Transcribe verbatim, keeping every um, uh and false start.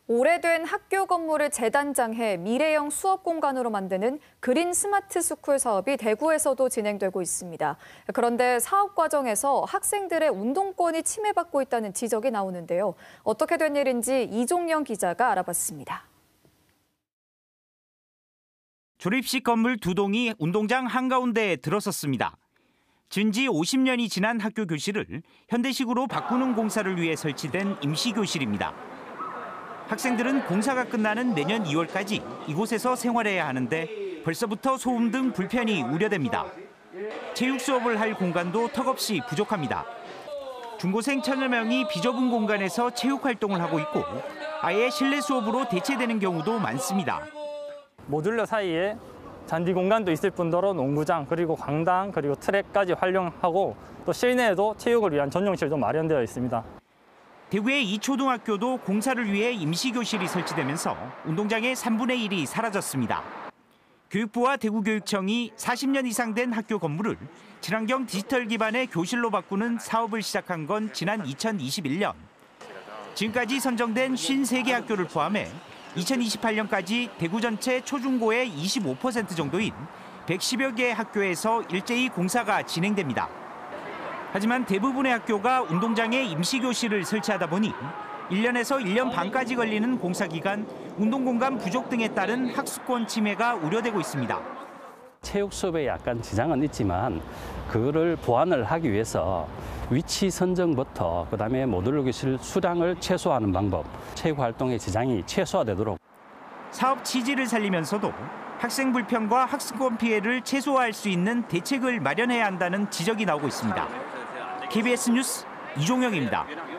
오래된 학교 건물을 재단장해 미래형 수업 공간으로 만드는 그린 스마트 스쿨 사업이 대구에서도 진행되고 있습니다. 그런데 사업 과정에서 학생들의 운동권이 침해받고 있다는 지적이 나오는데요. 어떻게 된 일인지 이종영 기자가 알아봤습니다. 조립식 건물 두 동이 운동장 한가운데에 들어섰습니다. 진지 오십 년이 지난 학교 교실을 현대식으로 바꾸는 공사를 위해 설치된 임시교실입니다. 학생들은 공사가 끝나는 내년 이월까지 이곳에서 생활해야 하는데 벌써부터 소음 등 불편이 우려됩니다. 체육 수업을 할 공간도 턱없이 부족합니다. 중고생 천여 명이 비좁은 공간에서 체육 활동을 하고 있고 아예 실내 수업으로 대체되는 경우도 많습니다. 모듈러 사이에 잔디 공간도 있을 뿐더러 농구장, 그리고 강당, 그리고 트랙까지 활용하고 또 실내에도 체육을 위한 전용실도 마련되어 있습니다. 대구의 이 초등학교도 공사를 위해 임시교실이 설치되면서 운동장의 삼분의 일이 사라졌습니다. 교육부와 대구교육청이 사십 년 이상 된 학교 건물을 친환경 디지털 기반의 교실로 바꾸는 사업을 시작한 건 지난 이천이십일 년. 지금까지 선정된 오십삼 개 학교를 포함해 이천이십팔 년까지 대구 전체 초중고의 이십오 퍼센트 정도인 백십여 개 학교에서 일제히 공사가 진행됩니다. 하지만 대부분의 학교가 운동장에 임시교실을 설치하다 보니 일 년에서 일 년 반까지 걸리는 공사 기간, 운동공간 부족 등에 따른 학습권 침해가 우려되고 있습니다. 체육 수업에 약간 지장은 있지만 그거를 보완을 하기 위해서 위치 선정부터 그다음에 모듈러 교실 수량을 최소화하는 방법, 체육 활동의 지장이 최소화되도록. 사업 취지를 살리면서도 학생 불편과 학습권 피해를 최소화할 수 있는 대책을 마련해야 한다는 지적이 나오고 있습니다. 케이비에스 뉴스 이종영입니다.